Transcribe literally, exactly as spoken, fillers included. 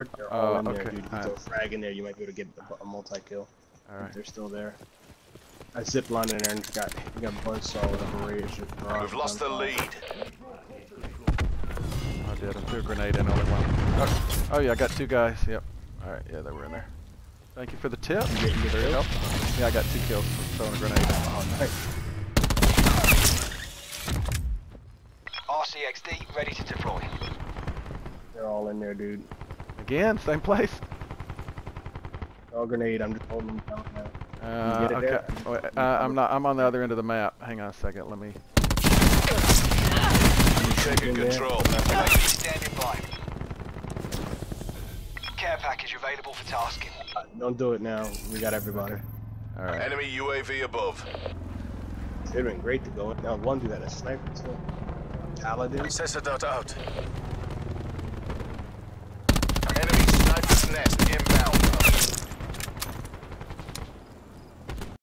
They're all Uh, in there, okay. dude. If you All throw a right. frag in there, you might be able to get a, a multi-kill. All right. If they're still there. I zip line in there and got you got buzzsaw with a barrage. We've lost the lead. I did. I threw a grenade in only one. Oh, oh yeah, I got two guys. Yep. All right. Yeah, they were in there. Thank you for the tip. You get, you get Very kills? helpful. Yeah, I got two kills from throwing a grenade. Oh, nice. R C X D ready to deploy. They're all in there, dude. Again, same place. Oh, grenade. I'm just holding them down now. Uh, You get it okay. there? Wait, uh, I'm not. I'm on the other end of the map. Hang on a second. Let me. Taking control. Standing by. Care package available for tasking. Uh, don't do it now. We got everybody. Okay. All right. Enemy U A V above. It'd been great to go in. Now, one dude had a sniper too. Paladin. Accessor dot out.